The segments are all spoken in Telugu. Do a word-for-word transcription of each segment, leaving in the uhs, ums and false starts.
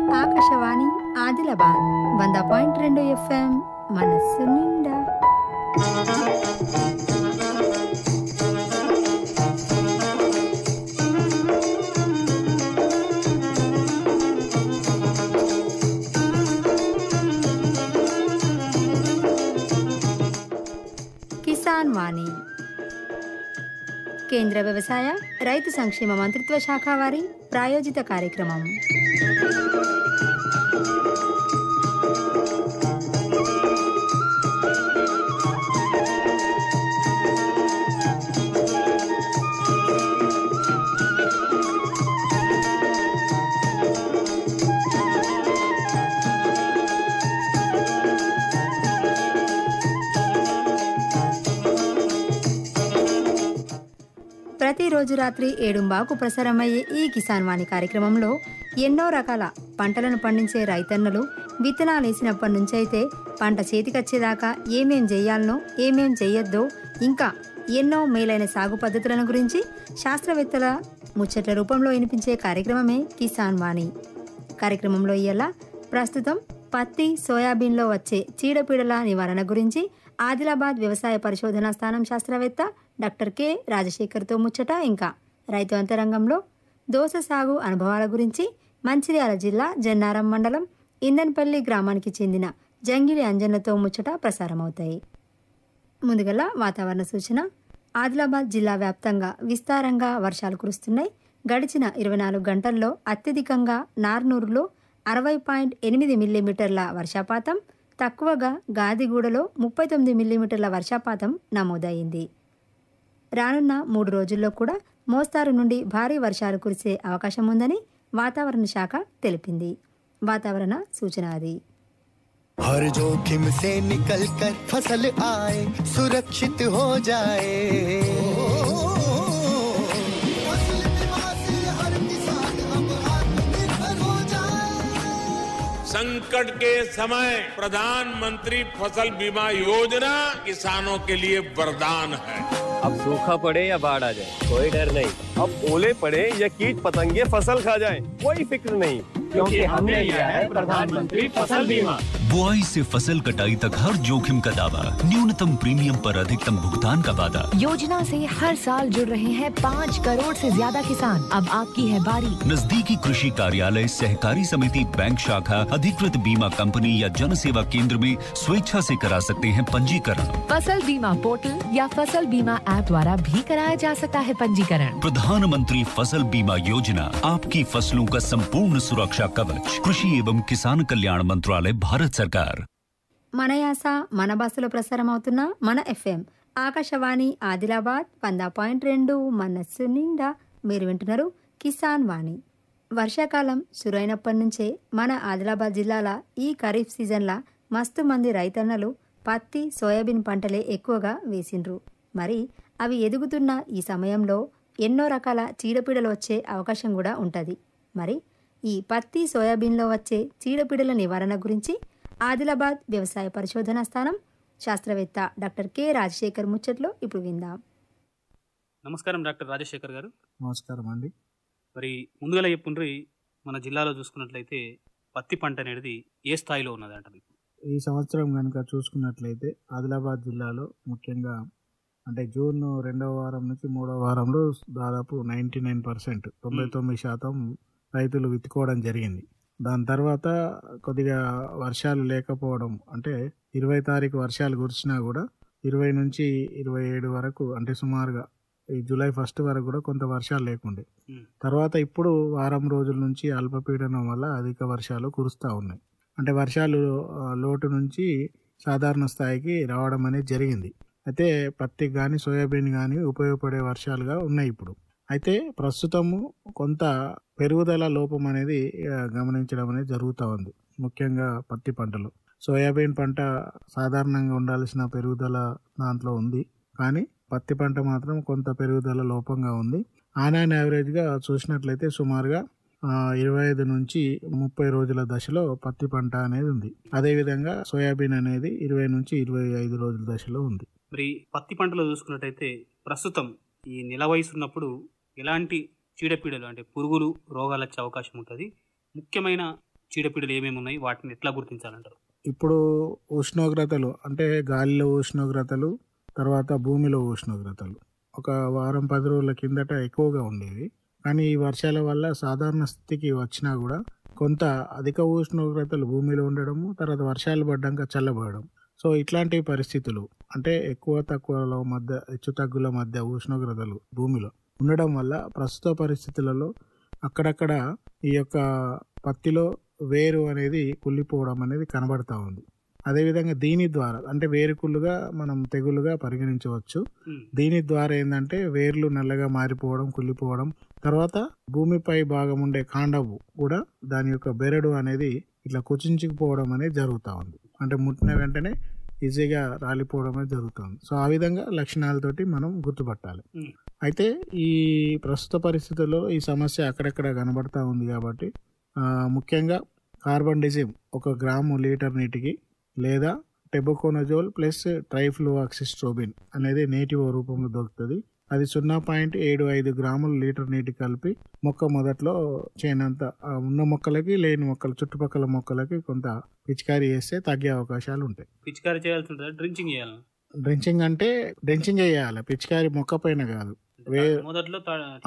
ఆకాశవాణి ఆదిలాబాద్ వంద పాయింట్ రెండు ఎఫ్ఎం మనస్సు నిండా. కిసాన్ వాణి కేంద్ర వ్యవసాయ రైతు సంక్షేమ మంత్రిత్వ శాఖ వారి ప్రాయోజిత కార్యక్రమం. ప్రతిరోజు రాత్రి ఏడుంబాకు ప్రసారమయ్యే ఈ కిసాన్ వాణి కార్యక్రమంలో ఎన్నో రకాల పంటలను పండించే రైతన్నలు విత్తనాలు వేసినప్పటి నుంచి అయితే పంట చేతికొచ్చేదాకా ఏమేం చెయ్యాలనో ఏమేం చెయ్యొద్దో ఇంకా ఎన్నో మేలైన సాగు పద్ధతులను గురించి శాస్త్రవేత్తల ముచ్చట్ల రూపంలో వినిపించే కార్యక్రమమే కిసాన్ వాణి. కార్యక్రమంలో ఇయ్యాల ప్రస్తుతం పత్తి సోయాబీన్లో వచ్చే చీడపీడల నివారణ గురించి ఆదిలాబాద్ వ్యవసాయ పరిశోధనా స్థానం శాస్త్రవేత్త డాక్టర్ కె రాజశేఖర్తో ముచ్చట, ఇంకా రైతు అంతరంగంలో దోస సాగు అనుభవాల గురించి మంచిర్యాల జిల్లా జన్నారం మండలం ఇందన్పల్లి గ్రామానికి చెందిన జంగిలి అంజన్లతో ముచ్చట ప్రసారమవుతాయి. ముందుగల వాతావరణ సూచన. ఆదిలాబాద్ జిల్లా వ్యాప్తంగా విస్తారంగా వర్షాలు కురుస్తున్నాయి. గడిచిన ఇరవై నాలుగు గంటల్లో అత్యధికంగా నార్నూరులో అరవై పాయింట్ ఎనిమిది మిల్లీమీటర్ల వర్షపాతం, తక్కువగా గాదిగూడలో ముప్పై తొమ్మిది మిల్లీమీటర్ల వర్షపాతం నమోదయ్యింది. రానున్న మూడు రోజుల్లో కూడా మోస్తారు నుండి భారీ వర్షాలు కురిసే అవకాశం ఉందని వాతావరణ శాఖ తెలిపింది. వాతావరణ సూచన అది. हर जोखिम से निकल कर फसल आए, सुरक्षित हो जाए, फसल बीमा से हर किसान अब आत्मनिर्भर हो जाए। संकट के समय प्रधानमंत्री फसल बीमा योजना किसानों के लिए वरदान है। अब सूखा पड़े या बाढ़ आ जाए कोई डर नहीं, अब ओले पड़े या कीट पतंगे फसल खा जाए कोई फिक्र नहीं, क्योंकि हमने लिया है प्रधानमंत्री फसल बीमा। बुआई से फसल कटाई तक हर जोखिम का दावा, न्यूनतम प्रीमियम पर अधिकतम भुगतान का वादा। योजना से हर साल जुड़ रहे हैं पाँच करोड़ से ज्यादा किसान। अब आपकी है बारी। नजदीकी कृषि कार्यालय, सहकारी समिति, बैंक शाखा, अधिकृत बीमा कंपनी या जन सेवा केंद्र में स्वेच्छा से करा सकते हैं पंजीकरण। फसल बीमा पोर्टल या फसल बीमा ऐप द्वारा भी कराया जा सकता है पंजीकरण। प्रधानमंत्री फसल बीमा योजना, आपकी फसलों का संपूर्ण सुरक्षा कवच, कृषि एवं किसान कल्याण मंत्रालय, भारत सरकार. మన యాస మన భాషలో ప్రసారం అవుతున్న మన ఎఫ్ఎం ఆకాశవాణి ఆదిలాబాద్ వంద పాయింట్ రెండు మనస్సు నిండా. మీరు వింటున్నారు కిసాన్ వాణి. వర్షాకాలం సురైనప్పటి నుంచే మన ఆదిలాబాద్ జిల్లాల ఈ ఖరీఫ్ సీజన్లా మస్తు మంది రైతన్నలు పత్తి సోయాబీన్ పంటలే ఎక్కువగా వేసిండ్రు. మరి అవి ఎదుగుతున్న ఈ సమయంలో ఎన్నో రకాల చీడపీడలు వచ్చే అవకాశం కూడా ఉంటుంది. మరి ఈ పత్తి సోయాబీన్లో వచ్చే చీడపీడల నివారణ గురించి ఆదిలాబాద్ వ్యవసాయ పరిశోధనా స్థానం శాస్త్రవేత్త డాక్టర్ కె రాజశేఖర్ ముచ్చట్లో ఇప్పుడు విందాం. నమస్కారం డాక్టర్ రాజశేఖర్ గారు. నమస్కారం అండి. మరి ముందుగా చెప్పుండ్రి, మన జిల్లాలో చూసుకున్నట్లయితే పత్తి పంట అనేది ఏ స్థాయిలో ఉన్నది అంటారు? ఈ సంవత్సరం కనుక చూసుకున్నట్లయితే ఆదిలాబాద్ జిల్లాలో ముఖ్యంగా అంటే జూన్ రెండవ వారం నుంచి మూడవ వారంలో దాదాపు నైంటీ నైన్ పర్సెంట్ తొంభై తొమ్మిది శాతం రైతులు విత్తుకోవడం జరిగింది. దాని తర్వాత కొద్దిగా వర్షాలు లేకపోవడం, అంటే ఇరవై తారీఖు వర్షాలు కురిసినా కూడా ఇరవై నుంచి ఇరవై ఏడు వరకు అంటే సుమారుగా ఈ జూలై ఫస్ట్ వరకు కూడా కొంత వర్షాలు లేకుండే. తర్వాత ఇప్పుడు వారం రోజుల నుంచి అల్పపీడనం వల్ల అధిక వర్షాలు కురుస్తూ ఉన్నాయి. అంటే వర్షాలు లోటు నుంచి సాధారణ స్థాయికి రావడం అనేది జరిగింది. అయితే పత్తికి కానీ సోయాబీన్ కానీ ఉపయోగపడే వర్షాలుగా ఉన్నాయి ఇప్పుడు. అయితే ప్రస్తుతము కొంత పెరుగుదల లోపం అనేది గమనించడం అనేది జరుగుతూ ఉంది, ముఖ్యంగా పత్తి పంటలో. సోయాబీన్ పంట సాధారణంగా ఉండాల్సిన పెరుగుదల దాంట్లో ఉంది, కానీ పత్తి పంట మాత్రం కొంత పెరుగుదల లోపంగా ఉంది. ఆన్ అండ్ యావరేజ్గా చూసినట్లయితే సుమారుగా ఇరవై ఐదు నుంచి ముప్పై రోజుల దశలో పత్తి పంట అనేది ఉంది. అదేవిధంగా సోయాబీన్ అనేది ఇరవై నుంచి ఇరవై ఐదు రోజుల దశలో ఉంది. మరి పత్తి పంటలో చూసుకున్నట్టయితే ప్రస్తుతం ఈ నెల వయసు ఉన్నప్పుడు ఎలాంటి చీడపీడలు అంటే పురుగులు రోగాలు వచ్చే అవకాశం ఉంటుంది? ముఖ్యమైన చీడపీడలు ఏమేమి ఉన్నాయి, వాటిని ఎట్లా గుర్తించాలంటారు? ఇప్పుడు ఉష్ణోగ్రతలు అంటే గాలిలో ఉష్ణోగ్రతలు, తర్వాత భూమిలో ఉష్ణోగ్రతలు ఒక వారం పది రోజుల కిందట ఎక్కువగా ఉండేవి. కానీ ఈ వర్షాల వల్ల సాధారణ స్థితికి వచ్చినా కూడా కొంత అధిక ఉష్ణోగ్రతలు భూమిలో ఉండడము, తర్వాత వర్షాలు పడ్డాక చల్లబడడం. సో ఇట్లాంటి పరిస్థితులు అంటే ఎక్కువ తక్కువల మధ్య హెచ్చు తగ్గుల మధ్య ఉష్ణోగ్రతలు భూమిలో ఉండడం వల్ల ప్రస్తుత పరిస్థితులలో అక్కడక్కడ ఈ యొక్క పత్తిలో వేరు అనేది కుళ్ళిపోవడం అనేది కనబడతా ఉంది. అదేవిధంగా దీని ద్వారా అంటే వేరుకుళ్ళుగా మనం తెగులుగా పరిగణించవచ్చు. దీని ద్వారా ఏంటంటే వేర్లు నల్లగా మారిపోవడం, కుళ్ళిపోవడం, తర్వాత భూమిపై భాగం ఉండే కాండము కూడా దాని యొక్క బెరడు అనేది ఇట్లా కుచించుకుపోవడం అనేది జరుగుతూ ఉంది. అంటే ముట్టిన వెంటనే ఈజీగా రాలిపోవడం అనేది జరుగుతుంది. సో ఆ విధంగా లక్షణాలతోటి మనం గుర్తుపట్టాలి. అయితే ఈ ప్రస్తుత పరిస్థితుల్లో ఈ సమస్య అక్కడక్కడ కనబడతా ఉంది కాబట్టి ముఖ్యంగా కార్బన్ డిజిమ్ ఒక గ్రాము లీటర్ నీటికి లేదా టెబుకోనజోల్ ప్లస్ ట్రైఫ్లోవాక్సిస్ట్రోబిన్ అనేది నేటివ్ రూపంలో దొరుకుతుంది. అది సున్నా పాయింట్ ఏడు ఐదు గ్రాములు లీటర్ నీటి కలిపి మొక్క మొదట్లో చేయనంత ఉన్న మొక్కలకి లేని మొక్కలు చుట్టుపక్కల మొక్కలకి కొంత పిచికారీ చేస్తే తగ్గే అవకాశాలు ఉంటాయి. పిచికారీ చేయాల్సి ఉంటుంది, డ్రించింగ్ చేయాలి. డ్రించింగ్ అంటే డ్రించింగ్ చేయాలి, పిచికారీ మొక్క పైన కాదు, మొదట్లో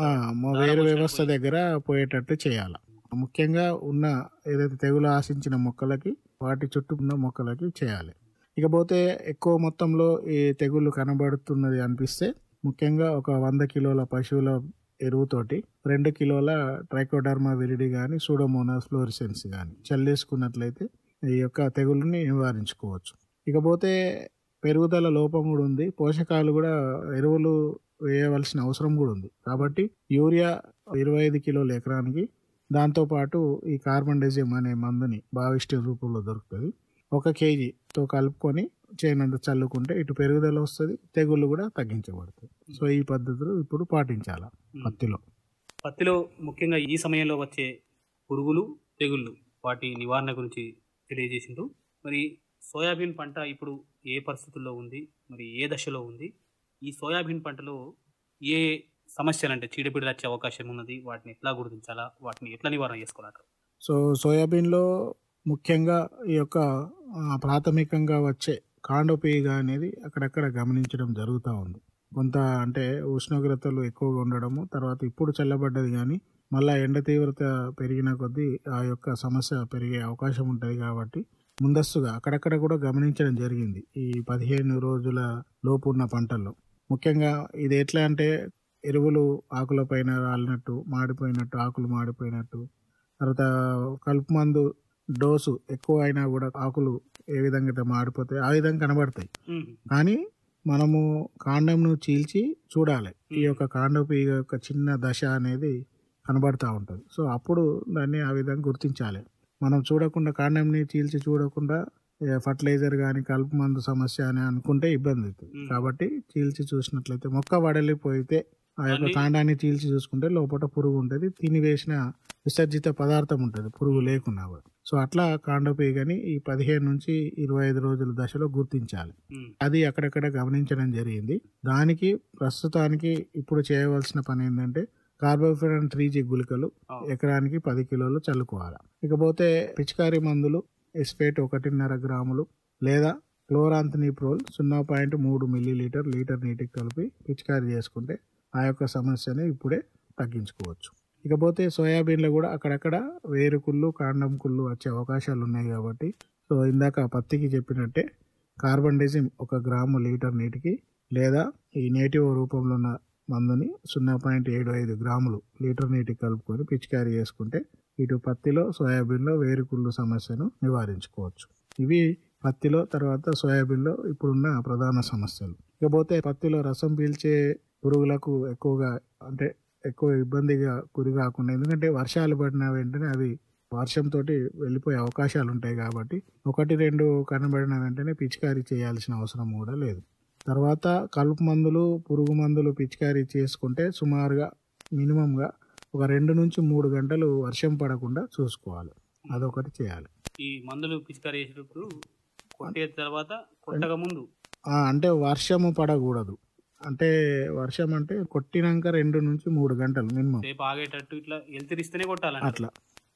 వేరు వ్యవస్థ దగ్గర పోయేటట్టు చేయాలి. ముఖ్యంగా ఉన్న ఏదైతే తెగులు ఆశించిన మొక్కలకి వాటి చుట్టూ ఉన్న మొక్కలకి చేయాలి. ఇకపోతే ఎక్కువ మొత్తంలో ఈ తెగులు కనబడుతున్నది అనిపిస్తే ముఖ్యంగా ఒక వంద కిలోల పశువుల ఎరువుతోటి రెండు కిలోల ట్రైకోడర్మా విరిడి కానీ సూడోమోనాస్ ఫ్లోరిసెన్స్ కానీ చల్లేసుకున్నట్లయితే ఈ యొక్క తెగులుని నివారించుకోవచ్చు. ఇకపోతే పెరుగుదల లోపం కూడా ఉంది, పోషకాలు కూడా ఎరువులు వేయవలసిన అవసరం కూడా ఉంది. కాబట్టి యూరియా ఇరవై ఐదు కిలోల ఎకరానికి, దాంతోపాటు ఈ కార్బన్ డైజిమ్ అనే మందుని భావిష్టి రూపంలో దొరుకుతుంది, ఒక కేజీతో కలుపుకొని చేయనంత చల్లుకుంటే ఇటు పెరుగుదల వస్తుంది, తెగుళ్ళు కూడా తగ్గించబడుతుంది. సో ఈ పద్ధతులు ఇప్పుడు పాటించాలి పత్తిలో. పత్తిలో ముఖ్యంగా ఈ సమయంలో వచ్చే పురుగులు, తెగుళ్ళు, వాటి నివారణ గురించి తెలియజేసిండ్రు. మరి సోయాబీన్ పంట ఇప్పుడు ఏ పరిస్థితుల్లో ఉంది, మరి ఏ దశలో ఉంది? ఈ సోయాబీన్ పంటలో ఏ సమస్యలు అంటే చీడపీడలు వచ్చే అవకాశం ఉన్నది, వాటిని ఎట్లా గుర్తించాలా, వాటిని ఎట్లా నివారణ చేసుకోవాలంటారు? సో సోయాబీన్లో ముఖ్యంగా ఈ యొక్క ప్రాథమికంగా వచ్చే కాండోపీగ అనేది అక్కడక్కడ గమనించడం జరుగుతూ ఉంది. కొంత అంటే ఉష్ణోగ్రతలు ఎక్కువగా ఉండడము, తర్వాత ఇప్పుడు చల్లబడ్డది కానీ మళ్ళీ ఎండ తీవ్రత పెరిగిన కొద్దీ ఆ యొక్క సమస్య పెరిగే అవకాశం ఉంటుంది. కాబట్టి ముందస్తుగా అక్కడక్కడ కూడా గమనించడం జరిగింది ఈ పదిహేను రోజుల లోపు ఉన్న పంటల్లో. ముఖ్యంగా ఇది ఎట్లా అంటే ఎరువులు ఆకుల పైన రాలినట్టు, మాడిపోయినట్టు, ఆకులు మాడిపోయినట్టు, తర్వాత కలుపు మందు డోసు ఎక్కువ అయినా కూడా ఆకులు ఏ విధంగా మాడిపోతాయి ఆ విధంగా కనబడతాయి. కానీ మనము కాండంను చీల్చి చూడాలి, ఈ యొక్క కాండపు యొక్క చిన్న దశ అనేది కనబడతా ఉంటుంది. సో అప్పుడు దాన్ని ఆ విధంగా గుర్తించాలి. మనం చూడకుండా కాండంని చీల్చి చూడకుండా ఫర్టిలైజర్ కానీ కలుపు మందు సమస్య అని అనుకుంటే ఇబ్బంది అవుతుంది. కాబట్టి చీల్చి చూసినట్లయితే మొక్క వడలిపోయితే ఆ యొక్క కాండాన్ని చీల్చి చూసుకుంటే లోపల పురుగు ఉంటుంది, తిని వేసిన విసర్జిత పదార్థం ఉంటుంది పురుగు లేకున్నా కూడా. సో అట్లా కాండపీగని ఈ పదిహేను నుంచి ఇరవై ఐదు రోజుల దశలో గుర్తించాలి. అది అక్కడక్కడ గమనించడం జరిగింది. దానికి ప్రస్తుతానికి ఇప్పుడు చేయవలసిన పని ఏంటంటే కార్బోఫిరాన్ త్రీ జీ గుళికలు ఎకరానికి పది కిలోలు చల్లుకోవాలి. ఇకపోతే పిచికారీ మందులు ఎస్పేట్ ఒకటిన్నర గ్రాములు లేదా క్లోరాంథనిప్రోల్ సున్నా పాయింట్ మూడు మిల్లీ లీటర్ లీటర్ నీటికి కలిపి పిచికారీ చేసుకుంటే ఆ యొక్క సమస్యని ఇప్పుడే తగ్గించుకోవచ్చు. ఇకపోతే సోయాబీన్లో కూడా అక్కడక్కడ వేరుకుళ్ళు, కాండం కుళ్ళు వచ్చే అవకాశాలు ఉన్నాయి. కాబట్టి సో ఇందాక పత్తికి చెప్పినట్టే కార్బన్ డైజిమ్ ఒక గ్రాము లీటర్ నీటికి లేదా ఈ నేటివ్ రూపంలో ఉన్న మందుని సున్నా పాయింట్ ఏడు ఐదు గ్రాములు లీటర్ నీటికి కలుపుకొని పిచికారీ చేసుకుంటే ఇటు పత్తిలో, సోయాబీన్లో వేరుకుళ్ళు సమస్యను నివారించుకోవచ్చు. ఇవి పత్తిలో. తర్వాత సోయాబీన్లో ఇప్పుడున్న ప్రధాన సమస్యలు. ఇకపోతే పత్తిలో రసం పీల్చే పురుగులకు ఎక్కువగా అంటే ఎక్కువ ఇబ్బందిగా గురి కాకుండా, ఎందుకంటే వర్షాలు పడిన వెంటనే అవి వర్షంతో వెళ్ళిపోయే అవకాశాలు ఉంటాయి. కాబట్టి ఒకటి రెండు కనబడిన వెంటనే పిచికారీ చేయాల్సిన అవసరం కూడా లేదు. తర్వాత కలుపు మందులు, పురుగు మందులు పిచికారీ చేసుకుంటే సుమారుగా మినిమంగా ఒక రెండు నుంచి మూడు గంటలు వర్షం పడకుండా చూసుకోవాలి. అదొకటి చేయాలి. ఈ మందులు పిచికారీ చేసేటప్పుడు కొట్టే తర్వాత కొట్టక ముందు అంటే వర్షము పడకూడదు. అంటే వర్షం అంటే కొట్టినాక రెండు నుంచి మూడు గంటలు మినిమం ఆగేటట్టు ఇట్లా ఎల్తిరిస్తేనే కొట్టాలి. అట్లా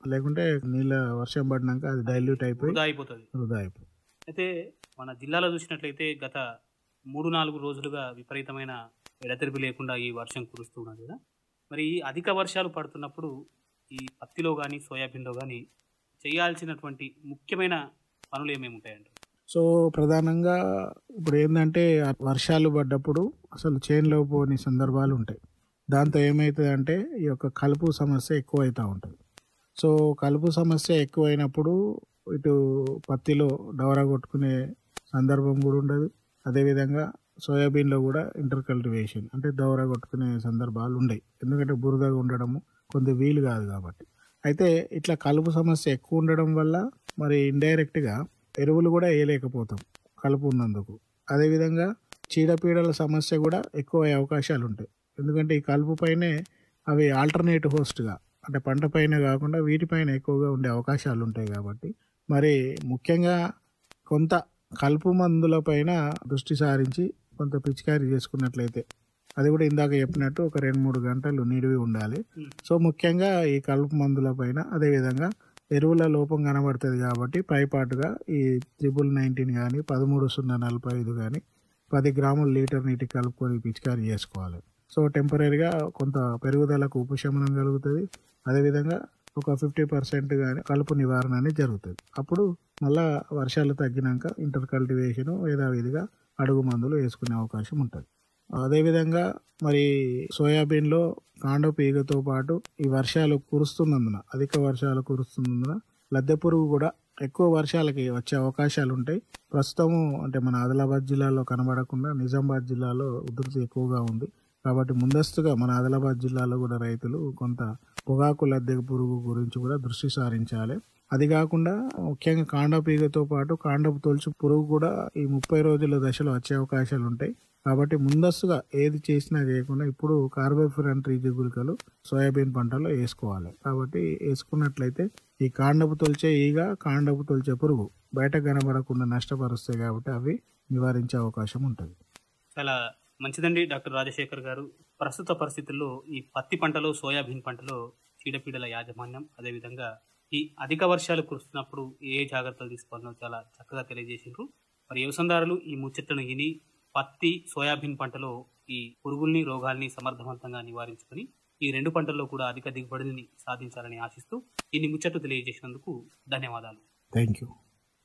లేకుంటే నీళ్ళ వర్షం పడినాక అది డైల్యూట్ అయిపోయి వృధా అయిపోతుంది వృధా అయిపోయి. అయితే మన జిల్లాలో చూసినట్లయితే గత మూడు నాలుగు రోజులుగా విపరీతమైన ఎడతెరిపి లేకుండా ఈ వర్షం కురుస్తున్నది కదా. మరి ఈ అధిక వర్షాలు పడుతున్నప్పుడు ఈ పత్తిలో కానీ సోయాబీన్లో కానీ చేయాల్సినటువంటి ముఖ్యమైన పనులు ఏమేమి ఉంటాయండి? సో ప్రధానంగా ఇప్పుడు ఏంటంటే వర్షాలు పడ్డప్పుడు అసలు చేనులో పోని సందర్భాలు ఉంటాయి. దాంతో ఏమవుతుందంటే ఈ యొక్క కలుపు సమస్య ఎక్కువ అవుతూ ఉంటుంది. సో కలుపు సమస్య ఎక్కువైనప్పుడు ఇటు పత్తిలో డవరా కొట్టుకునే సందర్భం కూడా ఉండదు. అదేవిధంగా సోయాబీన్లో కూడా ఇంటర్ కల్టివేషన్ అంటే దౌరా కొట్టుకునే సందర్భాలు ఉండవు. ఎందుకంటే బురదగా ఉండడము కొంత వీలు కాదు కాబట్టి. అయితే ఇట్లా కలుపు సమస్య ఎక్కువ ఉండడం వల్ల మరి ఇండైరెక్ట్గా ఎరువులు కూడా వేయలేకపోతాం కలుపు ఉన్నందుకు. అదేవిధంగా చీడపీడల సమస్య కూడా ఎక్కువ అయ్యే అవకాశాలు ఉంటాయి. ఎందుకంటే ఈ కలుపు పైనే అవి ఆల్టర్నేట్ హోస్ట్గా అంటే పంట పైన కాకుండా వీటిపైన ఎక్కువగా ఉండే అవకాశాలు ఉంటాయి. కాబట్టి మరి ముఖ్యంగా కొంత కలుపు మందుల పైన దృష్టి సారించి కొంత పిచికారీ చేసుకున్నట్లయితే అది కూడా ఇందాక చెప్పినట్టు ఒక రెండు మూడు గంటలు నిడివి ఉండాలి. సో ముఖ్యంగా ఈ కలుపు మందుల పైన అదేవిధంగా ఎరువుల లోపం కనబడుతుంది కాబట్టి పైపాటుగా ఈ త్రిబుల్ నైన్టీన్ కానీ పదమూడు సున్నా నలభై ఐదు కానీ పది గ్రాముల లీటర్ నీటి కలుపుకొని పిచికారీ చేసుకోవాలి. సో టెంపరీగా కొంత పెరుగుదలకు ఉపశమనం కలుగుతుంది. అదేవిధంగా ఒక ఫిఫ్టీ పర్సెంట్ కానీ కలుపు నివారణ అనేది జరుగుతుంది. అప్పుడు మళ్ళా వర్షాలు తగ్గినాక ఇంటర్ కల్టివేషన్ యథావిధిగా అడుగు మందులు వేసుకునే అవకాశం ఉంటుంది. అదేవిధంగా మరి సోయాబీన్లో కాండపు ఈగతో పాటు ఈ వర్షాలు కురుస్తున్నందున అధిక వర్షాలు కురుస్తున్నందున లద్దె పురుగు కూడా ఎక్కువ వర్షాలకి వచ్చే అవకాశాలు ఉంటాయి. ప్రస్తుతము అంటే మన ఆదిలాబాద్ జిల్లాలో కనబడకుండా నిజామాబాద్ జిల్లాలో ఉధృతి ఎక్కువగా ఉంది. కాబట్టి ముందస్తుగా మన ఆదిలాబాద్ జిల్లాలో కూడా రైతులు కొంత పొగాకు లద్దె పురుగు గురించి కూడా దృష్టి సారించాలి. అది కాకుండా ముఖ్యంగా కాండపు ఈగతో పాటు కాండపు తొలుచు పురుగు కూడా ఈ ముప్పై రోజుల దశలో వచ్చే అవకాశాలు ఉంటాయి. కాబట్టి ముందస్తుగా ఏది చేసినా చేయకుండా ఇప్పుడు కార్బోఫిరాన్ ట్రీజీ గుళికలు సోయాబీన్ పంటలో వేసుకోవాలి. కాబట్టి వేసుకున్నట్లయితే ఈ కాండపు తొలిచే ఈగ కాండపు తొలిచే పురుగు బయట కనబడకుండా నష్టపరుస్తాయి. కాబట్టి అవి నివారించే అవకాశం ఉంటుంది. చాలా మంచిదండి డాక్టర్ రాజశేఖర్ గారు. ప్రస్తుత పరిస్థితుల్లో ఈ పత్తి పంటలో సోయాబీన్ పంటలో చీడపీడల యాజమాన్యం అదేవిధంగా ఈ అధిక వర్షాలు కురుస్తున్నప్పుడు ఏ జాగ్రత్తలు తీసుకోవాలో చాలా చక్కగా తెలియజేసిండ్రు. మరి వ్యవసాయదారులు ఈ ముచ్చట్లను విని పత్తి సోయాబీన్ పంటలో ఈ పురుగుల్ని రోగాల్ని సమర్థవంతంగా నివారించుకొని ఈ రెండు పంటల్లో కూడా అధిక దిగుబడుల్ని సాధించాలని ఆశిస్తూ ఇన్ని ముచ్చట్లు తెలియజేసినందుకు ధన్యవాదాలు. Thank you.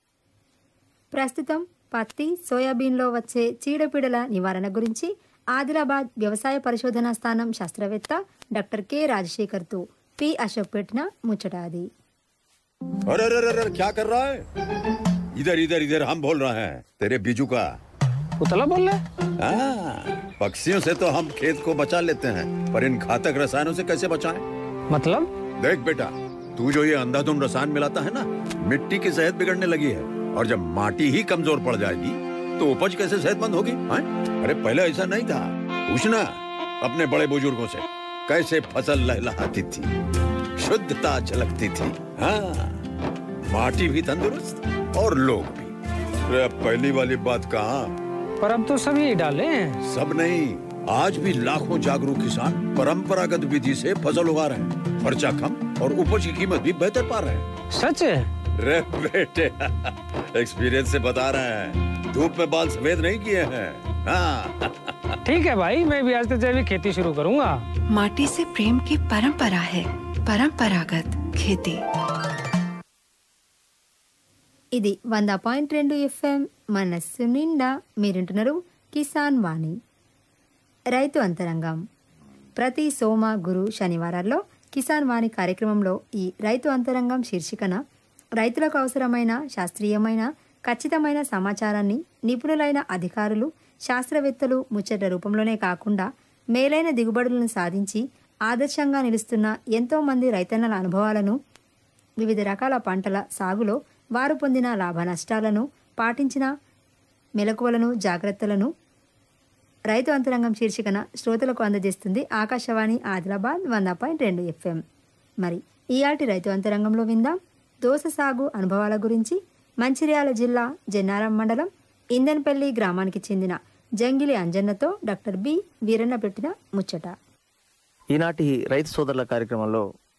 ప్రస్తుతం పత్తి సోయాబీన్లో వచ్చే చీడపీడల నివారణ గురించి ఆదిలాబాద్ వ్యవసాయ పరిశోధనా స్థానం శాస్త్రవేత్త డాక్టర్ కె రాజశేఖర్తో పి అశోక్ పెట్టిన ముచ్చట అది. अरे अरे अरे क्या कर रहा है? इधर इधर इधर हम बोल रहे हैं तेरे बीजू का उतला बोल रहा है? पक्षियों से तो हम खेत को बचा लेते हैं पर इन घातक रसायनों से कैसे बचाएं? मतलब? देख बेटा तू जो ये अंधाधुंध रसायन मिलाता है ना मिट्टी की सेहत बिगड़ने लगी है और जब माटी ही कमजोर पड़ जाएगी तो उपज कैसे सेहतमंद होगी? अरे पहले ऐसा नहीं था, पूछना अपने बड़े बुजुर्गों से कैसे फसल लहलहाती थी, शुद्धता झलकती थी, हाँ माटी भी तंदुरुस्त और लोग भी। अरे पहली वाली बात कहाँ, पर अब तो सभी डाले हैं। सब नहीं, आज भी लाखों जागरूक किसान परंपरागत विधि से फसल उगा रहे हैं, खर्चा कम और उपज की कीमत भी बेहतर पा रहे हैं। सच है? रे बेटे एक्सपीरियंस से बता रहे हैं, धूप में बाल सफेद नहीं किए हैं। हाँ ठीक है भाई, मैं भी आज से जैविक खेती शुरू करूंगा। माटी से प्रेम की परंपरा है परंपरागत खेती. ఇది వంద పాయింట్ రెండు ఎఫ్ఎం మనస్సు నిండా మీరింటున్నారు కిసాన్ వాణి రైతు అంతరంగం. ప్రతి సోమ గురు శనివారాల్లో కిసాన్ వాణి కార్యక్రమంలో ఈ రైతు అంతరంగం శీర్షికన రైతులకు అవసరమైన శాస్త్రీయమైన ఖచ్చితమైన సమాచారాన్ని నిపుణులైన అధికారులు శాస్త్రవేత్తలు ముచ్చట రూపంలోనే కాకుండా మేలైన దిగుబడులను సాధించి ఆదర్శంగా నిలుస్తున్న ఎంతోమంది రైతన్నల అనుభవాలను వివిధ రకాల పంటల సాగులో వారు పొందిన లాభ నష్టాలను పాటించిన మెలకువలను జాగ్రత్తలను రైతు అంతరంగం శీర్షికన శ్రోతలకు అందజేస్తుంది ఆకాశవాణి ఆదిలాబాద్ వంద పాయింట్ రెండు ఎఫ్ఎం. మరి ఈయాటి రైతు అంతరంగంలో విందాం దోస సాగు అనుభవాల గురించి మంచిర్యాల జిల్లా జన్నారం మండలం ఇందన్పల్లి గ్రామానికి చెందిన జంగిలి అంజన్నతో డాక్టర్ బి వీరన్న పెట్టిన ముచ్చట. ఈనాటి రైతు సోదరుల కార్యక్రమంలో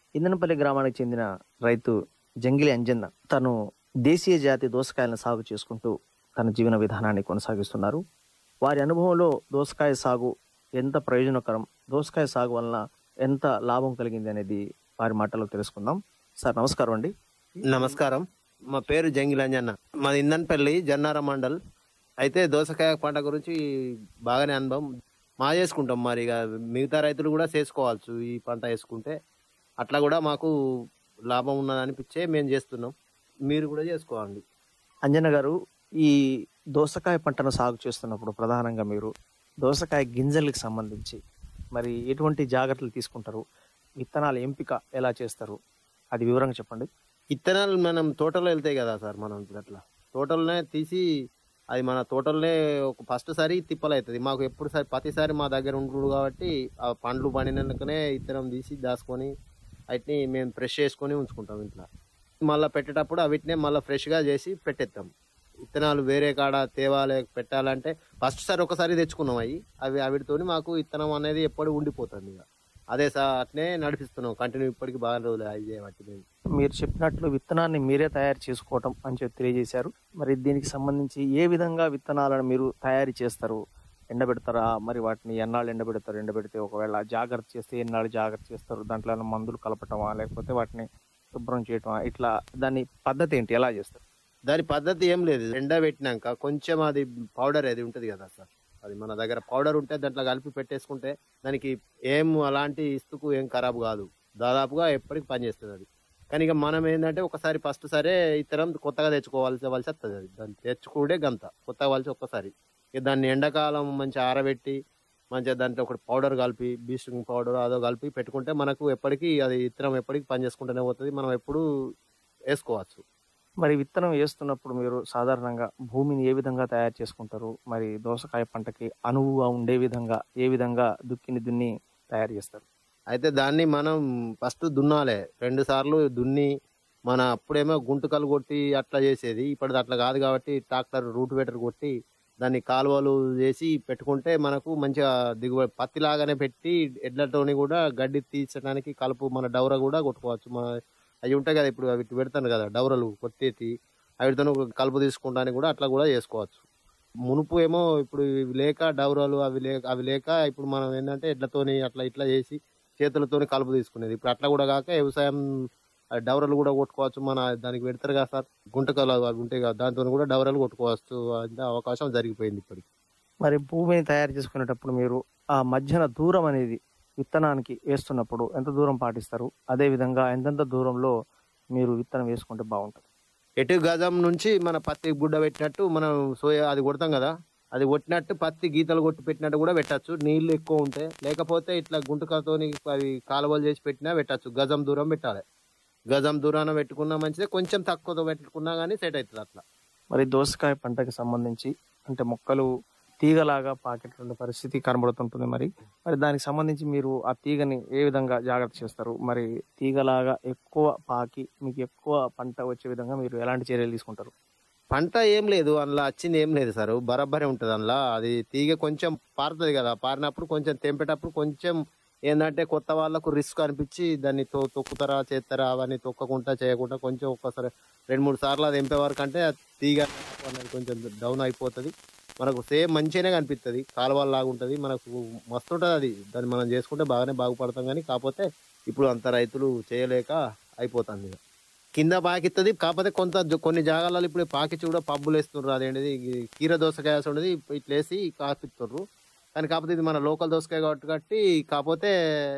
ఇందనపల్లి గ్రామానికి చెందిన రైతు జంగిలి అంజన్న తను దేశీయ జాతి దోసకాయలను సాగు చేసుకుంటూ తన జీవన విధానాన్ని కొనసాగిస్తున్నారు. వారి అనుభవంలో దోసకాయ సాగు ఎంత ప్రయోజనకరం, దోసకాయ సాగు వలన ఎంత లాభం కలిగింది అనేది వారి మాటలో తెలుసుకుందాం. సార్ నమస్కారం అండి. నమస్కారం. మా పేరు జంగిలి అంజన్న, మాది ఇందనపల్లి జన్నార మండల్. అయితే దోసకాయ పంట గురించి బాగానే అనుభవం మా చేసుకుంటాం. మరి ఇక మిగతా రైతులు కూడా చేసుకోవచ్చు ఈ పంట వేసుకుంటే. అట్లా కూడా మాకు లాభం ఉన్నదనిపించే మేము చేస్తున్నాం, మీరు కూడా చేసుకోండి. అంజన్న గారు, ఈ దోసకాయ పంటను సాగు చేస్తున్నప్పుడు ప్రధానంగా మీరు దోసకాయ గింజలకు సంబంధించి మరి ఎటువంటి జాగ్రత్తలు తీసుకుంటారు, విత్తనాల ఎంపిక ఎలా చేస్తారు, అది వివరంగా చెప్పండి. విత్తనాలు మనం తోటలో వెళ్తాయి కదా సార్, మనం అట్లా తోటలోనే తీసి అది మన తోటలోనే ఒక ఫస్ట్ సారి తిప్పలు అవుతుంది. మాకు ఎప్పుడు సారి ప్రతిసారి మా దగ్గర ఉంటుంది కాబట్టి ఆ పండ్లు పండినాకనే విత్తనం తీసి దాచుకొని వాటిని మేము ఫ్రెష్ చేసుకొని ఉంచుకుంటాం ఇంట్లో. మళ్ళీ పెట్టేటప్పుడు వీటినే మళ్ళీ ఫ్రెష్గా చేసి పెట్టేస్తాం. విత్తనాలు వేరే కాడ తేవాలి పెట్టాలంటే ఫస్ట్ సారి ఒకసారి తెచ్చుకున్నాం అవి అవి వాటితో మాకు విత్తనం అనేది ఎప్పుడు ఉండిపోతుంది. ఇక అదే సార్ అట్నే నడిపిస్తున్నాం కంటిన్యూ ఇప్పటికి బాగా రోజులు అయ్యే వాటి మేము. మీరు చెప్పినట్లు విత్తనాన్ని మీరే తయారు చేసుకోవటం అని చెప్పి తెలియజేశారు. మరి దీనికి సంబంధించి ఏ విధంగా విత్తనాలను మీరు తయారు చేస్తారు, ఎండబెడతారా, మరి వాటిని ఎన్నాళ్ళు ఎండబెడతారు, ఎండబెడితే ఒకవేళ జాగ్రత్త చేస్తే ఎన్నాళ్ళు జాగ్రత్త చేస్తారు, దాంట్లో మందులు కలపటమా లేకపోతే వాటిని శుభ్రం చేయటమా, ఇట్లా దాని పద్ధతి ఏంటి, ఎలా చేస్తారు? దాని పద్ధతి ఏం లేదు, ఎండబెట్టినాక కొంచెం అది పౌడర్ అది ఉంటుంది కదా సార్, అది మన దగ్గర పౌడర్ ఉంటే దాంట్లో కలిపి పెట్టేసుకుంటే దానికి ఏం అలాంటి ఇస్తుకు ఏం ఖరాబ్ కాదు, దాదాపుగా ఎప్పటికి పనిచేస్తుంది అది. కానీ ఇక మనం ఏంటంటే ఒకసారి ఫస్ట్ సరే ఇతరం కొత్తగా తెచ్చుకోవాల్సి వలసి వస్తుంది. అది దాన్ని తెచ్చుకుంటే గంత కొత్తగా వలసి ఒక్కసారి ఇక దాన్ని ఎండాకాలం మంచిగా ఆరబెట్టి మంచిగా దాంట్లో ఒకటి పౌడర్ కలిపి బీస్టింగ్ పౌడర్ అదో కలిపి పెట్టుకుంటే మనకు ఎప్పటికీ అది ఇతరం ఎప్పటికి పని చేసుకుంటూనే పోతుంది, మనం ఎప్పుడు వేసుకోవచ్చు. మరి విత్తనం వేస్తున్నప్పుడు మీరు సాధారణంగా భూమిని ఏ విధంగా తయారు చేసుకుంటారు, మరి దోసకాయ పంటకి అనువుగా ఉండే విధంగా ఏ విధంగా దుక్కిని దున్ని తయారు చేస్తారు? అయితే దాన్ని మనం ఫస్ట్ దున్నాలి, రెండు సార్లు దున్ని మన అప్పుడేమో గుంటకలు కొట్టి అట్లా చేసేది, ఇప్పుడు అట్లా కాదు కాబట్టి ట్రాక్టర్ రూట్ వెటర్ కొట్టి దాన్ని కాలువలు చేసి పెట్టుకుంటే మనకు మంచిగా దిగుబడి పత్తిలాగానే పెట్టి ఎడ్లతోని కూడా గడ్డి తీర్చడానికి కలుపు మన డౌర కూడా కొట్టుకోవచ్చు. మన అవి ఉంటాయి కదా ఇప్పుడు అవి పెడతాను కదా డౌరలు కొట్టేసి అవిటితో కలుపు తీసుకుంటానికి కూడా అట్లా కూడా చేసుకోవచ్చు. మునుపు ఏమో ఇప్పుడు ఇవి లేక డౌరలు అవి లేక అవి లేక ఇప్పుడు మనం ఏంటంటే ఎడ్లతోని అట్లా ఇట్లా చేసి చేతులతోని కలుపు తీసుకునేది. ఇప్పుడు అట్లా కూడా కాక వ్యవసాయం డౌరలు కూడా కొట్టుకోవచ్చు. మన దానికి పెడతారు కదా సార్ గుంటకలు అవి ఉంటాయి కదా, దాంతో కూడా డౌరలు కొట్టుకోవచ్చు. అంత అవకాశం జరిగిపోయింది ఇప్పటికి. మరి భూమిని తయారు చేసుకునేటప్పుడు మీరు ఆ మధ్యన దూరం అనేది విత్తనానికి వేస్తున్నప్పుడు ఎంత దూరం పాటిస్తారు, అదే విధంగా ఎంతెంత దూరంలో మీరు విత్తనం వేసుకుంటే బాగుంటుంది? ఎటు గజం నుంచి మన పత్తి గుడ్డ పెట్టినట్టు మనం సోయా అది కొడతాం కదా, అది కొట్టినట్టు పత్తి గీతలు కొట్టి పెట్టినట్టు కూడా పెట్టచ్చు, నీళ్లు ఎక్కువ ఉంటే. లేకపోతే ఇట్లా గుంటకతో అవి కాలువలు చేసి పెట్టినా పెట్టచ్చు. గజం దూరం పెట్టాలి, గజం దూరాన పెట్టుకున్నా మంచిదే, కొంచెం తక్కువతో పెట్టుకున్నా కానీ సెట్ అవుతుంది అట్లా. మరి దోసకాయ పంటకి సంబంధించి అంటే మొక్కలు తీగలాగా పాకెట్ల పరిస్థితి కనబడుతుంటుంది. మరి మరి దానికి సంబంధించి మీరు ఆ తీగని ఏ విధంగా జాగ్రత్త చేస్తారు? మరి తీగలాగా ఎక్కువ పాకి మీకు ఎక్కువ పంట వచ్చే విధంగా మీరు ఎలాంటి చర్యలు తీసుకుంటారు? పంట ఏం లేదు అందులో వచ్చింది ఏం లేదు సార్, బరాబరే ఉంటుంది అందులో. అది తీగ కొంచెం పారుతుంది కదా, పారినప్పుడు కొంచెం తెంపేటప్పుడు కొంచెం ఏంటంటే కొత్త వాళ్ళకు రిస్క్ అనిపించి దాన్ని తొ తొక్కుతారా చేస్తారా అవన్నీ తొక్కకుండా చేయకుండా కొంచెం ఒక్కసారి రెండు మూడు సార్లు అది తెంపే వరకు అంటే తీగ అనేది కొంచెం డౌన్ అయిపోతుంది. మనకు సేమ్ మంచిగానే కనిపిస్తుంది, కాలువలాగా ఉంటుంది, మనకు మస్తు ఉంటుంది అది. దాన్ని మనం చేసుకుంటే బాగానే బాగుపడతాం. కానీ కాకపోతే ఇప్పుడు అంత రైతులు చేయలేక అయిపోతుంది. కింద పాకిస్తుంది, కాకపోతే కొంత కొన్ని జాగాలలో ఇప్పుడు పాకిచ్చి కూడా పబ్బులు వేస్తున్నారు. అదేంటిది కీర దోసకాయ ఉండేది ఇట్లా వేసి కాపిస్తున్నారు. కానీ కాకపోతే ఇది మన లోకల్ దోసకాయ కాబట్టి కాబట్టి కాకపోతే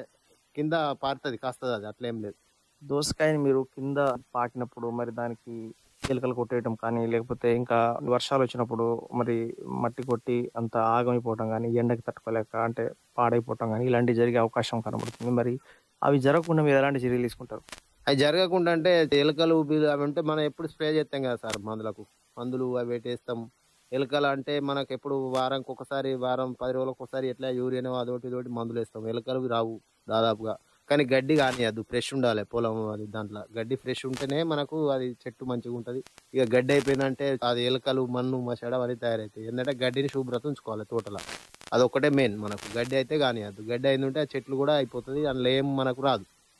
కింద పారుతుంది కాస్తుంది, అది అట్లేం లేదు. దోసకాయని మీరు కింద పాకినప్పుడు మరి దానికి చిలకలు కొట్టేయటం కానీ లేకపోతే ఇంకా వర్షాలు వచ్చినప్పుడు మరి మట్టి కొట్టి అంత ఆగమైపోవటం కానీ ఎండకి తట్టుకోలేక అంటే పాడైపోవటం కానీ ఇలాంటివి జరిగే అవకాశం కనబడుతుంది. మరి అవి జరగకుండా మీరు ఎలాంటి చర్యలు తీసుకుంటారు? అవి జరగకుండా అంటే ఎలుకలు అవి ఉంటే మనం ఎప్పుడు స్ప్రే చేస్తాం కదా సార్, మందులకు మందులు అవి పెట్టేస్తాం. ఎలుకలు అంటే మనకు ఎప్పుడు వారానికి ఒకసారి వారం పది రోజులకు ఒకసారి ఎట్లా యూరియన్ అదొకటి ఇదొకటి మందులు వేస్తాం. ఎలుకలు రావు దాదాపుగా. కానీ గడ్డి కానీ అది ఫ్రెష్ ఉండాలి పొలం, అది దాంట్లో గడ్డి ఫ్రెష్ ఉంటేనే మనకు అది చెట్టు మంచిగా ఉంటుంది. ఇక గడ్డి అయిపోయిందంటే అది ఎలుకలు మన్ను మసడ అని తయారవుతాయి. ఏంటంటే గడ్డిని శుభ్రత ఉంచుకోవాలి తోటలో, అది ఒక్కటే మెయిన్ మనకు. గడ్డి అయితే కానీ అది గడ్డి అయిందంటే ఆ చెట్లు కూడా అయిపోతుంది, అందులో ఏం మనకు రాదు.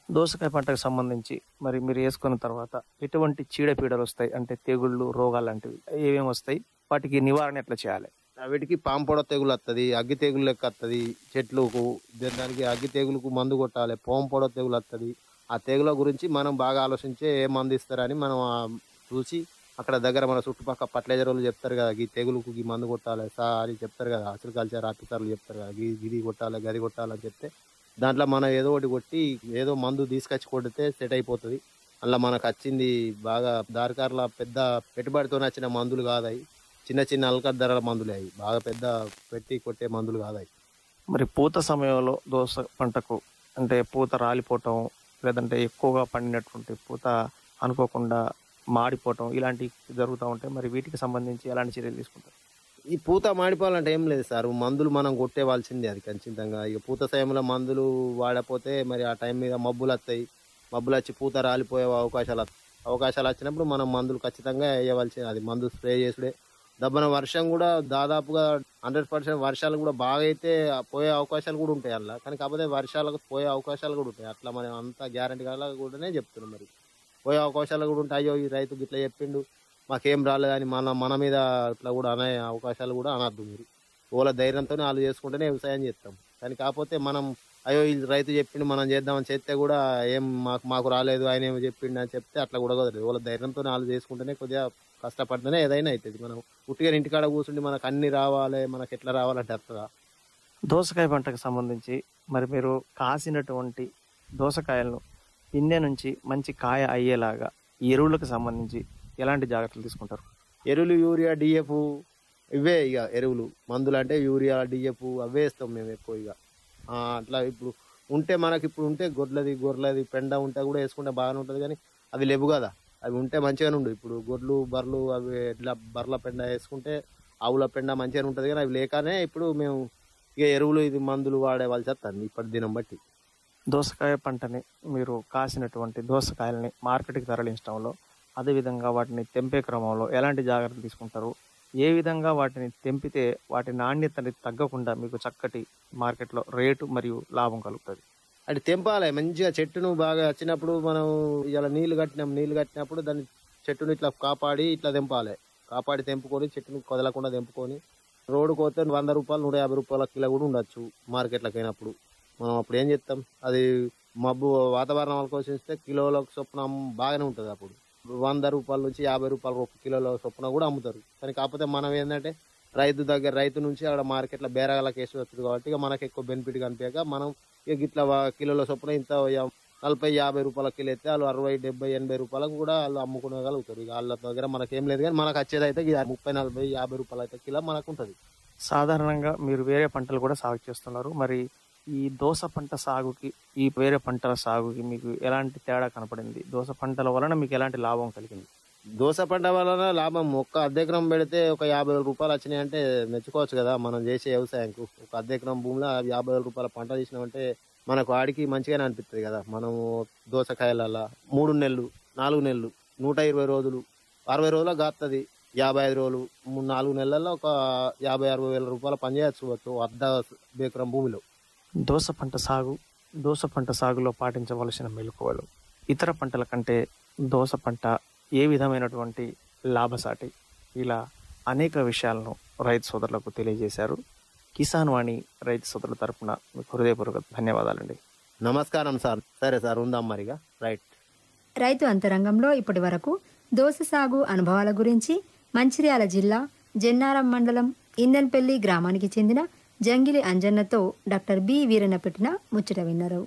దోసకాయ పంటకు సంబంధించి మరి మీరు వేసుకున్న తర్వాత ఎటువంటి చీడపీడలు వస్తాయి, అంటే తెగుళ్ళు రోగాలు లాంటివి ఏమేమి వస్తాయి, వాటికి నివారణ ఎట్లా చేయాలి? వీటికి పాంపొడ తెగులు వస్తుంది, అగ్గి తెగులు లెక్క వస్తుంది చెట్లకు. దానికి అగ్గి తెగులుకు మందు కొట్టాలి, పాంపొడ తెగులు వస్తుంది. ఆ తెగుల గురించి మనం బాగా ఆలోచించే ఏ మందు ఇస్తారని మనం చూసి అక్కడ దగ్గర మన చుట్టుపక్కల ఫర్టిలైజర్ వాళ్ళు చెప్తారు కదా, ఈ తెగులుకు ఈ మందు కొట్టాలి సార్ అని చెప్తారు కదా, అగ్రికల్చర్ ఆఫీసర్లు చెప్తారు కదా, గిది కొట్టాలి గది కొట్టాలని చెప్తే దాంట్లో మనం ఏదో ఒకటి కొట్టి ఏదో మందు తీసుకొచ్చి కొడితే సెట్ అయిపోతుంది. అలా మనకు వచ్చింది బాగా దారికారుల పెద్ద పెట్టుబడితో వచ్చిన మందులు కాదాయి, చిన్న చిన్న అల్క ధరల మందులే అవి, బాగా పెద్ద పెట్టి కొట్టే మందులు కాదాయి. మరి పూత సమయంలో దోస పంటకు అంటే పూత రాలిపోవటం, లేదంటే ఎక్కువగా పండినటువంటి పూత అనుకోకుండా మాడిపోవటం ఇలాంటివి జరుగుతూ ఉంటాయి. మరి వీటికి సంబంధించి ఎలాంటి చర్యలు తీసుకుంటారు? ఈ పూత మాడిపోవాలంటే ఏం లేదు సార్, మందులు మనం కొట్టేవాల్సిందే అది ఖచ్చితంగా. ఇక పూత సమయంలో మందులు వాడపోతే మరి ఆ టైం మీద మబ్బులు వస్తాయి, మబ్బులు వచ్చి పూత రాలిపోయే అవకాశాలు అవకాశాలు వచ్చినప్పుడు మనం మందులు ఖచ్చితంగా వేయవలసింది. అది మందు స్ప్రే చేసుడే. దబ్బన వర్షం కూడా దాదాపుగా హండ్రెడ్ పర్సెంట్ వర్షాలు కూడా బాగా అయితే పోయే అవకాశాలు కూడా ఉంటాయి అలా, కానీ కాకపోతే వర్షాలకు పోయే అవకాశాలు కూడా ఉంటాయి. అట్లా మనం అంత గ్యారంటీ కాల కూడానే చెప్తున్నాం. మరి పోయే అవకాశాలు కూడా ఉంటాయి. అయ్యో ఈ రైతు ఇట్లా చెప్పిండు మాకేం రాలేదని మన మన మీద ఇట్లా కూడా అనే అవకాశాలు కూడా అనద్దు. మీరు ఓల ధైర్యంతో వాళ్ళు చేసుకుంటేనే వ్యవసాయం చేస్తాం. కానీ కాకపోతే మనం అయ్యో ఈ రైతు చెప్పిండు మనం చేద్దామని చేస్తే కూడా ఏం మాకు మాకు రాలేదు ఆయన ఏమో చెప్పిండు అని చెప్తే అట్లా కూడా కుదరదు. వాళ్ళ ధైర్యంతో వాళ్ళు చేసుకుంటేనే కొద్దిగా కష్టపడితేనే ఏదైనా అవుతుంది. మనం ఉట్టిగా ఇంటికాడ కూర్చుండి మనకు అన్ని రావాలి మనకు ఎట్లా రావాలంటే అట్లా. దోసకాయ పంటకు సంబంధించి మరి మీరు కాసినటువంటి దోసకాయలను పిందె నుంచి మంచి కాయ అయ్యేలాగా ఎరువులకు సంబంధించి ఎలాంటి జాగ్రత్తలు తీసుకుంటారు? ఎరువులు యూరియా డిఎఫ్ ఇవే ఇక ఎరువులు మందులు అంటే యూరియా డిఎఫ్ అవే వేస్తాం మేము ఎక్కువ. ఇక అట్లా ఇప్పుడు ఉంటే మనకి ఇప్పుడు ఉంటే గొడ్లది గొర్రెలది పెండ ఉంటే కూడా వేసుకుంటే బాగానే ఉంటుంది, కానీ అవి లేవు కదా. అవి ఉంటే మంచిగానే ఉండు. ఇప్పుడు గొడ్లు బర్రెలు అవి ఇట్లా బర్రెల పెండ వేసుకుంటే ఆవుల పెండ మంచిగానే ఉంటుంది, కానీ అవి లేకనే ఇప్పుడు మేము ఇక ఎరువులు ఇది మందులు వాడేవాళ్ళు వస్తుంది ఇప్పటి దినం బట్టి. దోసకాయ పంటని మీరు కాసినటువంటి దోసకాయలని మార్కెట్కి తరలించడంలో, అదేవిధంగా వాటిని తెంపే క్రమంలో ఎలాంటి జాగ్రత్తలు తీసుకుంటారు? ఏ విధంగా వాటిని తెంపితే వాటి నాణ్యతని తగ్గకుండా మీకు చక్కటి మార్కెట్లో రేటు మరియు లాభం కలుగుతుంది? అది తెంపాలి మంచిగా. చెట్టును బాగా వచ్చినప్పుడు మనం ఇలా నీళ్లు కట్టినాం, నీళ్లు కట్టినప్పుడు దాన్ని చెట్టును ఇట్లా కాపాడి ఇట్లా తెంపాలి. కాపాడి తెంపుకొని చెట్టును కదలకుండా తెంపుకొని రోడ్డు పోతే వంద రూపాయలు నూట యాభై రూపాయల కిలో కూడా ఉండొచ్చు మార్కెట్లకు అయినప్పుడు. మనం అప్పుడు ఏం చేస్తాం, అది మబ్బు వాతావరణం ఆలోచిస్తే కిలోలకు చొప్పున బాగానే ఉంటుంది. అప్పుడు వంద రూపాయల నుంచి యాభై రూపాయలు ఒక కిలోల చొప్పున కూడా అమ్ముతారు. కానీ కాకపోతే మనం ఏంటంటే రైతు దగ్గర రైతు నుంచి అక్కడ మార్కెట్లో బేరగాలకు వేసి వస్తుంది కాబట్టి ఇక మనకు ఎక్కువ బెనిఫిట్ కనిపించక మనం ఇక ఇట్లా కిలోల చొప్పున ఇంత నలభై యాభై రూపాయల కిలో అయితే వాళ్ళు అరవై డెబ్బై ఎనభై రూపాయలకు కూడా వాళ్ళు అమ్ముకోగలుగుతారు. ఇక వాళ్ళ దగ్గర మనకేం లేదు, కానీ మనకు వచ్చేది అయితే ముప్పై నలభై యాభై రూపాయలు అయితే కిలో మనకు ఉంటుంది. సాధారణంగా మీరు వేరే పంటలు కూడా సాగు చేస్తున్నారు. మరి ఈ దోస పంట సాగుకి ఈ వేరే పంటల సాగుకి మీకు ఎలాంటి తేడా కనపడింది? దోస పంటల వలన మీకు ఎలాంటి లాభం కలిగింది? దోస పంట వలన లాభం ఒక్క అర్ధ ఎకరం పెడితే ఒక యాభై వేల రూపాయలు వచ్చినాయి అంటే మెచ్చుకోవచ్చు కదా. మనం చేసే వ్యవసాయంకు ఒక అర్ధ ఎకరం భూమిలో యాభై వేల రూపాయల పంట తీసినామంటే మనకు ఆడికి మంచిగానే అనిపిస్తుంది కదా. మనం దోసకాయలలో మూడు నెలలు నాలుగు నెలలు నూట ఇరవై రోజులు అరవై రోజులు కాస్తుంది. యాభై ఐదు రోజులు మూడు నాలుగు నెలల్లో ఒక యాభై అరవై వేల రూపాయల పని చేయవచ్చు అర్ధ ఎకరం భూమిలో. దోస పంట సాగు దోస పంట సాగులో పాటించవలసిన మెలకువలు, ఇతర పంటల కంటే దోస పంట ఏ విధమైనటువంటి లాభసాటి, ఇలా అనేక విషయాలను రైతు సోదరులకు తెలియజేశారు. కిసాన్ వాణి రైతు సోదరుల తరఫున మీకు హృదయపూర్వక ధన్యవాదాలండి. నమస్కారం సార్. సరే సార్ ఉందాం మరిగా. రైట్. రైతు అంతరంగంలో ఇప్పటి వరకు దోస సాగు అనుభవాల గురించి మంచిర్యాల జిల్లా జన్నారం మండలం ఇందన్పల్లి గ్రామానికి చెందిన జంగిలి అంజన్నతో డాక్టర్ బి వీరన్న పెట్టిన ముచ్చట విన్నారు.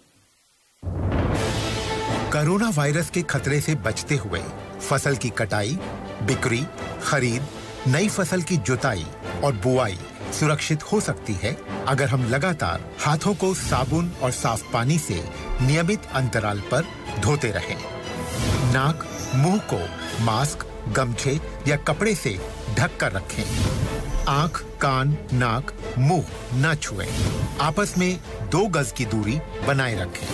कोरोना वायरस के खतरे से बचते हुए फसल की कटाई, बिक्री, खरीद, नई फसल की जुताई और बुआई सुरक्षित हो सकती है अगर हम लगातार हाथों को साबुन और साफ पानी से नियमित अंतराल पर धोते रहें। नाक, मुंह को मास्क, गमछे या कपड़े से ढक कर रखें। आंख, कान, नाक, मुंह न छुएं। आपस में दो गज की दूरी बनाए रखें।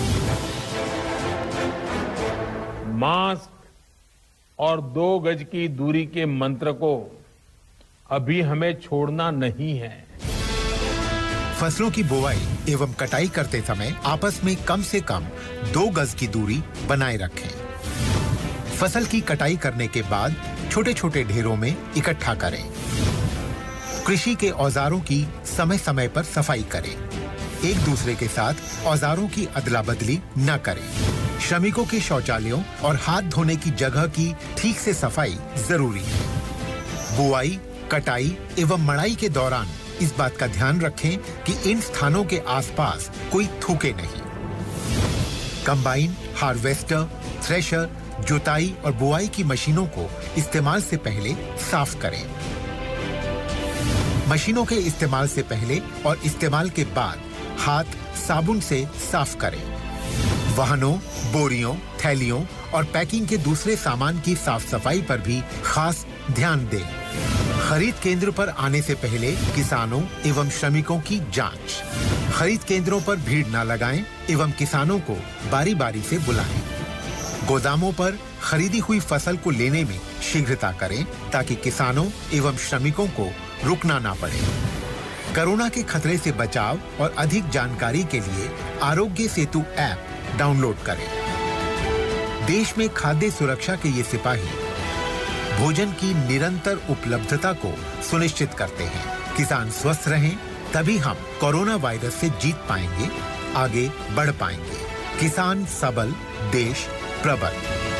मास्क और दो गज की दूरी के मंत्र को अभी हमें छोड़ना नहीं है। फसलों की बुवाई एवं कटाई करते समय आपस में कम से कम दो गज की दूरी बनाए रखें। फसल की कटाई करने के बाद छोटे छोटे ढेरों में इकट्ठा करें। कृषि के औजारों की समय समय पर सफाई करें। एक दूसरे के साथ औजारों की अदला बदली न करें। श्रमिकों के शौचालयों और हाथ धोने की जगह की ठीक से सफाई जरूरी है। बुआई, कटाई एवं मड़ाई के दौरान इस बात का ध्यान रखें कि इन स्थानों के आसपास कोई थूके नहीं। कंबाइन, हार्वेस्टर, थ्रेशर, जुताई और बुआई की मशीनों को इस्तेमाल से पहले साफ करें। मशीनों के इस्तेमाल से पहले और इस्तेमाल के बाद हाथ साबुन से साफ करें। वाहनों, बोरियों, थैलियों और पैकिंग के दूसरे सामान की साफ सफाई पर भी खास ध्यान दें। खरीद केंद्र पर आने से पहले किसानों एवं श्रमिकों की जांच। खरीद केंद्रों पर भीड़ न लगाएं एवं किसानों को बारी बारी से बुलाएं। गोदामों पर खरीदी हुई फसल को लेने में शीघ्रता करें ताकि किसानों एवं श्रमिकों को रुकना ना पड़े। कोरोना के खतरे से बचाव और अधिक जानकारी के लिए आरोग्य सेतु ऐप डाउनलोड करें। देश में खाद्य सुरक्षा के ये सिपाही भोजन की निरंतर उपलब्धता को सुनिश्चित करते हैं। किसान स्वस्थ रहें तभी हम कोरोना वायरस से जीत पाएंगे, आगे बढ़ पाएंगे। किसान सबल, देश प्रबल।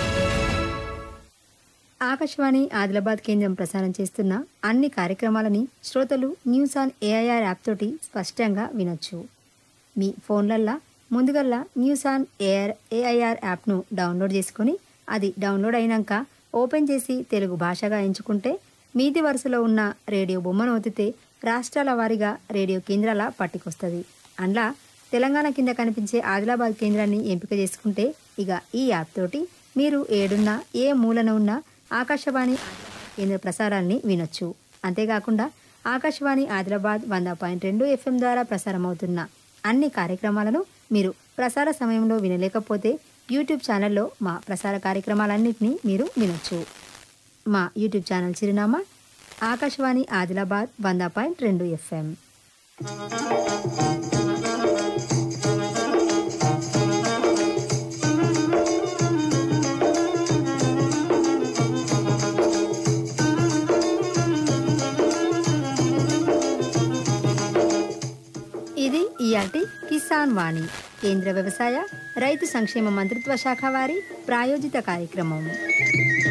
ఆకాశవాణి ఆదిలాబాద్ కేంద్రం ప్రసారం చేస్తున్న అన్ని కార్యక్రమాలని శ్రోతలు న్యూస్ ఆన్ ఏఐఆర్ యాప్ తోటి స్పష్టంగా వినొచ్చు. మీ ఫోన్లల్లా ముందుగల్లా న్యూస్ ఆన్ ఏఆర్ ఏఐఆర్ యాప్ను డౌన్లోడ్ చేసుకొని అది డౌన్లోడ్ అయినాక ఓపెన్ చేసి తెలుగు భాషగా ఎంచుకుంటే మీది వరుసలో ఉన్న రేడియో బొమ్మను ఒత్తితే రాష్ట్రాల వారీగా రేడియో కేంద్రాల పట్టికొస్తుంది. అందులో తెలంగాణ కింద కనిపించే ఆదిలాబాద్ కేంద్రాన్ని ఎంపిక చేసుకుంటే ఇక ఈ యాప్ తోటి మీరు ఏడున్నా ఏ మూలన ఉన్నా ఆకాశవాణి కేంద్ర ప్రసారాన్ని వినొచ్చు. అంతేకాకుండా ఆకాశవాణి ఆదిలాబాద్ వంద పాయింట్ రెండు ఎఫ్ఎం ద్వారా ప్రసారం అవుతున్న అన్ని కార్యక్రమాలను మీరు ప్రసార సమయంలో వినలేకపోతే యూట్యూబ్ ఛానల్లో మా ప్రసార కార్యక్రమాలన్నింటినీ మీరు వినొచ్చు. మా యూట్యూబ్ ఛానల్ చిరునామా ఆకాశవాణి ఆదిలాబాద్ వంద పాయింట్ రెండు ఎఫ్ఎం. ఇది ఇయాల్టి కిసాన్ వాణి కేంద్ర వ్యవసాయ రైతు సంక్షేమ మంత్రిత్వ శాఖ వారి ప్రాయోజిత కార్యక్రమం.